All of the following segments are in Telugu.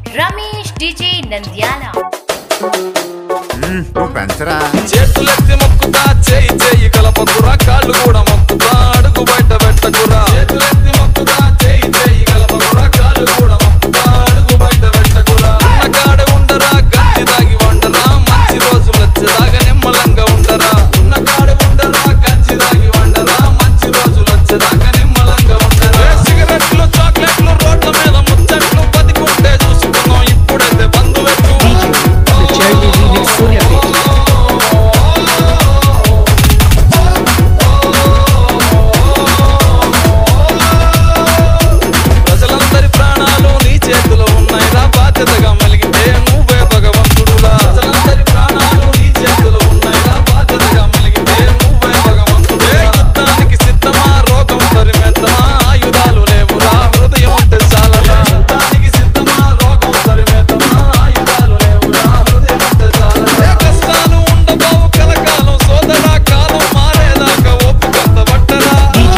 రమేష్ డీజే నంద్యాల నువ్వు పెంచరా చేతులెత్తి మొక్కుతా చేయి చేయి కలపకురా కాళ్ళు కూడా మొక్కుతా అడుగు బయట పెట్టకురా చేతులెత్తి మొక్కుతా చేయి చేయి కలపకురా కాళ్ళు కూడా మొక్కుతా అడుగు బయట పెట్టకురా ఉన్న కాడ ఉండరా గంజి దాగి వండరా మంచి రోజులు వచ్చేదాకా నిమ్మలంగా ఉండరా ఉన్న కాడ ఉండరా గంజి దాగి వండరా మంచి రోజులు వచ్చేదాకా నిమ్మలంగా ఉండరా సిగరెట్లు చాక్లెట్లు రోడ్ల మీద ముచ్చట్లు బతికుంటే చూసుకున్నాం ఇప్పుడైతే బంధు పెట్టు ప్రజలందరి ప్రాణాలు నీ చేతిలో ఉన్నాయిరా బాధ్యతగా మెలిగితే నువ్వే భగవంతుడులా ప్రజలందరి ప్రాణాలు నీ చేతిలో ఉన్నాయిరా బాధ్యతగా మెలిగితే నువ్వే భగవంతుడే యుద్ధానికి సిద్ధమా రోగం పరిమెత్తమా ఆయుధాలు లేవురా హృదయం ఉంటే చాలరా యుద్ధానికి సిద్ధమా రోగం పరిమెత్తమా ఆయుధాలు లేవురా హృదయం ఉంటే చాలరా కష్టాలు ఉండబావు కలకాలం సోదరా కాలం మారేదాకా ఒప్పుకొంత పట్టరా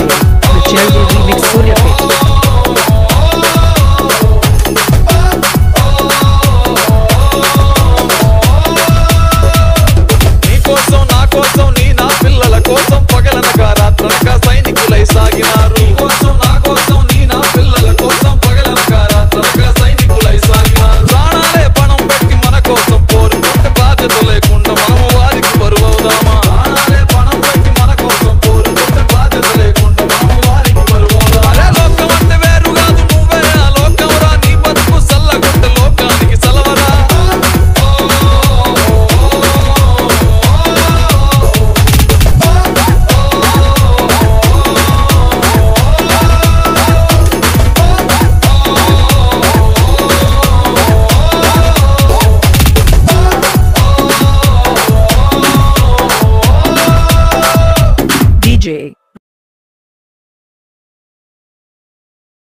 నీకోసం నా కోసం నీ నా పిల్లల కోసం పగలనగా రాత్రనగా సైనికులై సాగినారు నీకోసం నా కోసం నీ నా పిల్లల కోసం పగలనగా రాత్రనగా సైనికులై సాగినారు ప్రాణాలే పణం పెట్టి మన కోసం పోరుకుంటే బాధ్యత లేకుండా మనం వారికి బరువవుదామా ప్రాణాలే పణం పెట్టి మన కోసం పోరుకుంటే బాధ్యత లేకుండా మనం వారికి బరువవుదామా అరే లోకం అంటే వేరు కాదు నువ్వే ఆ లోకంరా నీ బతుకు సల్లగుంటే లోకానికి సలవరా DJ